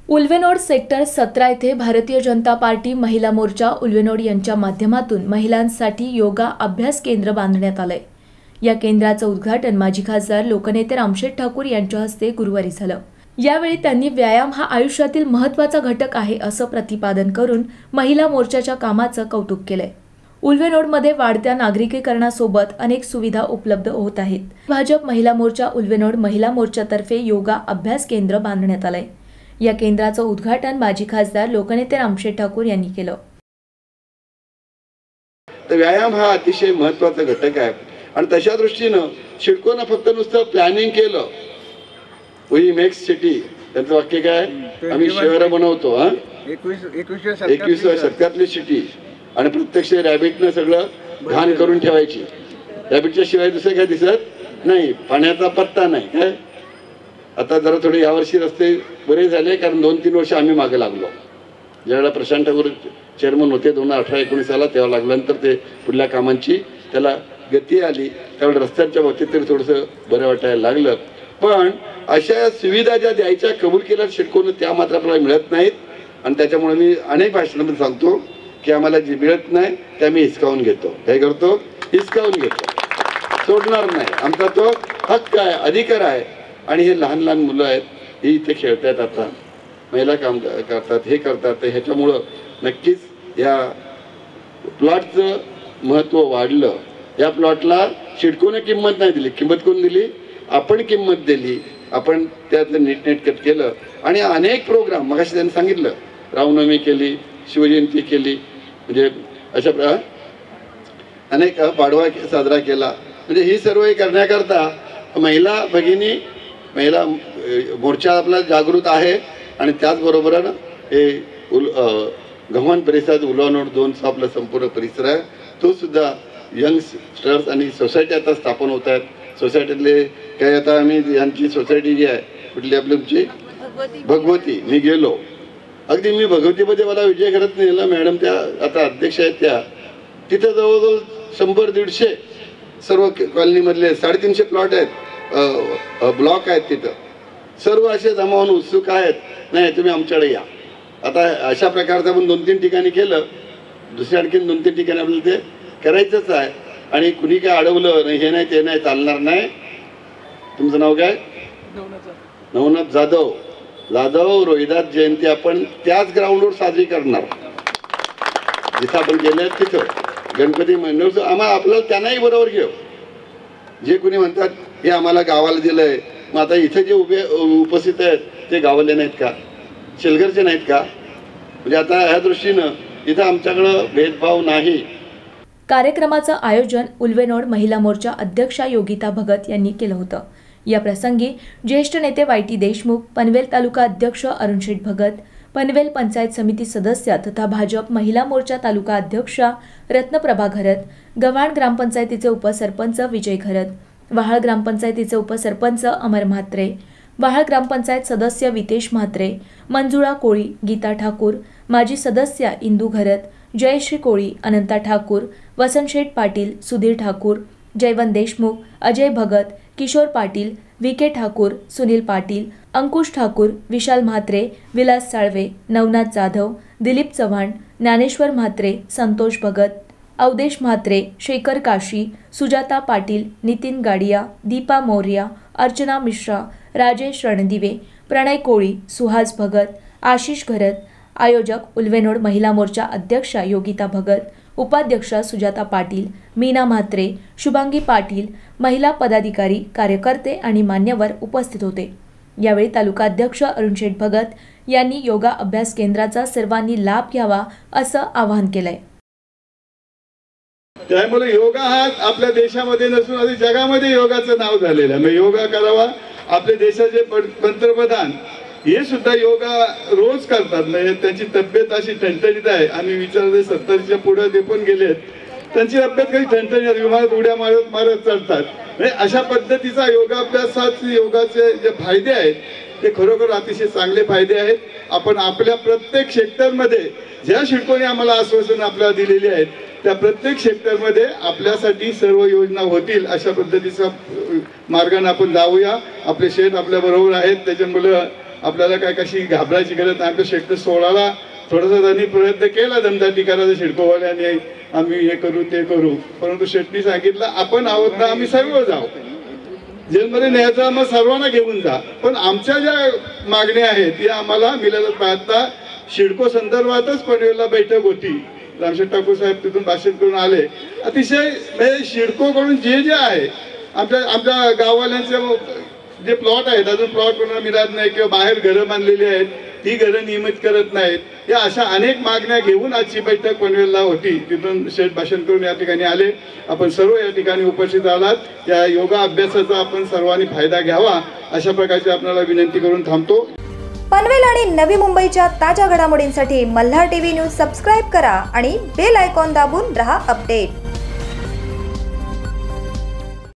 उल्वेनोड sector 17 येथे Bharatiya Janata party महिला मोर्चा उल्वेनोड यांच्या माध्यमातून महिलांसाठी योगा अभ्यास केंद्र बांधण्यात आले। या केंद्राचं उद्घाटन माजी खासदार लोकनेते रामशेठ ठाकूर यांच्या हस्ते गुरुवारी झालं। यावेळी त्यांनी व्यायाम हा आयुष्यातील महत्त्वाचा घटक आहे असं प्रतिपादन करून महिला मोर्चाच्या कामाचं कौतुक केलंय। उल्वेनोडमध्ये वाढत्या नागरिकीकरणासोबत अनेक सुविधा उपलब्ध होत आहेत। भाजप महिला मोर्चा उल्वेनोड महिला मोर्चातर्फे योगा अभ्यास केंद्र बांधण्यात आलंय। या केंद्राचं उद्घाटन माजी खासदार लोकनेते रामशेठ ठाकूर यांनी केलं। तर व्यायाम हा अतिशय महत्त्वाचा घटक आहे आणि तशा दृष्टीनं सिडकोनं फक्त नुसतं प्लॅनिंग केलं, वी मेक्स सिटी, त्यांचं वाक्य काय, आम्ही शहर बनवतो, 21व्या शतकातली सिटी, आणि प्रत्यक्ष रॅबिटनं सगळं घाण करून ठेवायची। रॅबिटच्या शिवाय दुसरं काय दिसत नाही, पाण्याचा पत्ता नाही काय। आता जरा थोडे यावर्षी रस्ते बरे झाले, कारण 2-3 वर्ष आम्ही मागे लागलो। ज्यावेळेला प्रशांत ठाकूर चेअरमन होते 2018-19 साला, तेव्हा लागल्यानंतर ते पुढल्या कामांची त्याला गती आली, त्यावेळेला रस्त्यांच्या बाबतीत तरी थोडंसं बरं वाटायला लागलं। पण अशा सुविधा ज्या द्यायच्या कबूल केल्या सिडकोनं, त्या मात्र आपल्याला मिळत नाहीत। आणि त्याच्यामुळे मी अनेक भाषणांमध्ये सांगतो की आम्हाला जे मिळत नाही ते आम्ही हिसकावून घेतो। काय करतो? हिसकावून घेतो, सोडणार नाही। आमचा तो हक्क आहे, अधिकार आहे। आणि हे लहान लहान मुलं आहेत, ही इथे खेळतात, आता महिला काम करतात, हे करतात। ह्याच्यामुळं नक्कीच या प्लॉटचं महत्त्व वाढलं। या प्लॉटला सिडकोने किंमत नाही दिली, किंमत कोण दिली? आपण किंमत दिली, आपण त्यातलं नीटनेटकट केलं। आणि अनेक प्रोग्राम मगाशी त्यांनी सांगितलं, रामनवमी केली, शिवजयंती केली, म्हणजे अशा अनेक पाडवा साजरा केला। म्हणजे ही सर्व करण्याकरता महिला भगिनी, महिला मोर्चा आपला जागृत आहे। आणि त्याचबरोबरीनं हे गव्हाण परिसरात उल्वेनोड 2चा आपला संपूर्ण परिसर आहे, तो सुद्धा यंगस्टर्स आणि सोसायटी आता स्थापन होत आहेत। सोसायटीतले काही आता आम्ही यांची सोसायटी जी आहे, कुठली आपली तुमची भगवती, मी गेलो अगदी, मी भगवतीमध्ये मला विजय करत नेला मॅडम, त्या आता अध्यक्ष आहेत त्या, तिथं जवळजवळ 100-150 सर्व कॉलनीमधले 350 प्लॉट आहेत, ब्लॉक आहेत, तिथं सर्व असे जमा होऊन उत्सुक आहेत, नाही तुम्ही आमच्याकडे या। आता अशा प्रकारचं आपण 2-3 ठिकाणी केलं, दुसऱ्या आणखीन 2-3 ठिकाणी आपल्याला ते करायचंच आहे। आणि कुणी काय अडवलं नाही, हे नाही ते नाही, चालणार नाही। तुमचं नाव काय? नवनाथ जाधव। रोहिदास जयंती आपण त्याच ग्राउंडवर साजरी करणार जिथं आपण गेले तिथं। गणपती मंडळ आम्हाला, आपल्याला त्यांनाही बरोबर घेऊ। जे कोणी म्हणतात हे आम्हाला गावाला दिलंय, मग आता इथे जे उपस्थित आहेत ते गावाले नाहीत का, शेलघरचे नाहीत का? म्हणजे आता ह्या दृष्टीनं इथं आमच्याकडं भेदभाव नाही। कार्यक्रमाचं आयोजन उल्वेनोड महिला मोर्चा अध्यक्षा योगिता भगत यांनी केलं होतं। या प्रसंगी ज्येष्ठ नेते वायटी देशमुख, पनवेल तालुका अध्यक्ष अरुणशेठ भगत, पनवेल पंचायत समिती सदस्य तथा भाजप महिला मोर्चा तालुका अध्यक्षा रत्नप्रभा घरत, गव्हाण ग्रामपंचायतीचे उपसरपंच विजय घरत, वाहाळ ग्रामपंचायतीचे उपसरपंच अमर म्हात्रे, वाहाळ ग्रामपंचायत सदस्य वितेश म्हात्रे, मंजुळा कोळी, गीता ठाकूर, माजी सदस्य इंदू घरत, जयश्री कोळी, अनंता ठाकूर, वसंतशेठ पाटील, सुधीर ठाकूर, जयवंत देशमुख, अजय भगत, किशोर पाटील, विके ठाकूर, सुनील पाटील, अंकुश ठाकूर, विशाल म्हात्रे, विलास साळवे, नवनाथ जाधव, दिलीप चव्हाण, ज्ञानेश्वर म्हात्रे, संतोष भगत, अवदेश म्हात्रे, शेखर काशी, सुजाता पाटील, नितीन गाडिया, दीपा मौर्या, अर्चना मिश्रा, राजेश रणदिवे, प्रणय कोळी, सुहास भगत, आशिष घरत, आयोजक उल्वेनोड महिला मोर्चा अध्यक्षा योगिता भगत, उपाध्यक्षा सुजाता पाटील, मीना म्हात्रे, शुभांगी पाटील, महिला पदाधिकारी, कार्यकर्ते आणि मान्यवर उपस्थित होते। यावेळी तालुका अध्यक्ष अरुणशेठ भगत यांनी योगा अभ्यास केंद्राचा सर्वांनी लाभ घ्यावा असं आवाहन केलंय। त्यामुळे योगा हा आपल्या देशामध्ये नसून आधी जगामध्ये योगाचं नाव झालेलं आहे। मग योगा करावा। आपल्या देशाचे पंतप्रधान हे सुद्धा योगा रोज करतात, म्हणजे त्यांची तब्येत अशी ठणठणीत आहे। आम्ही विचारले 70च्या पुढे ते पण गेलेत, त्यांची तब्येत काही ठणठणीत, विमानात उड्या मारत मारत चालतात। म्हणजे अशा पद्धतीचा योगाभ्यासात योगाचे जे फायदे आहेत ते खरोखर अतिशय चांगले फायदे आहेत। आपण आपल्या प्रत्येक सेक्टरमध्ये ज्या सिडकोने आम्हाला आश्वासन आपल्याला दिलेली आहेत त्या प्रत्येक सेक्टरमध्ये आपल्यासाठी सर्व योजना होतील अशा पद्धतीचा मार्गाने आपण जाऊया। आपले शेठ आपल्या बरोबर आहेत, त्याच्यामुळे आपल्याला काय कशी घाबरायची गरज नाही. आमच्या शेतकरी 16ला थोडासा त्यांनी प्रयत्न केला दमदाटी करायचा शिडकोवाल्याने, आम्ही हे करू ते करू, परंतु शेटनी सांगितलं आपण आहोत ना, आम्ही सर्व जाऊ जेलमध्ये न्यायचा, मग सर्वांना घेऊन जा. पण आमच्या ज्या मागण्या आहेत या आम्हाला मिळाल्या पाहता. शिडको संदर्भातच पनवेलला बैठक होती, रामशेठ ठाकूर साहेब तिथून भाषण करून आले. अतिशय म्हणजे शिडकोकडून जे जे आहे आमच्या गाववाल्यांचे जे प्लॉट आहेत अजून प्लॉट कोणाला मिळत नाही किंवा बाहेर घरं बांधलेली आहेत ती घरं नियमित करत नाहीत, या अशा अनेक मागण्या घेऊन आजची बैठक पनवेलला होती. तिथून शेठ भाषण करून या ठिकाणी आले. आपण सर्व या ठिकाणी उपस्थित आलात. या योगा अभ्यासाचा आपण सर्वांनी फायदा घ्यावा अशा प्रकारची आपल्याला विनंती करून थांबतो. पनवेल आणि नवी मुंबईच्या ताज्या घडामोडींसाठी मल्हार टीव्ही न्यूज सबस्क्राईब करा आणि बेल आयकॉन दाबून रहा अपडेट.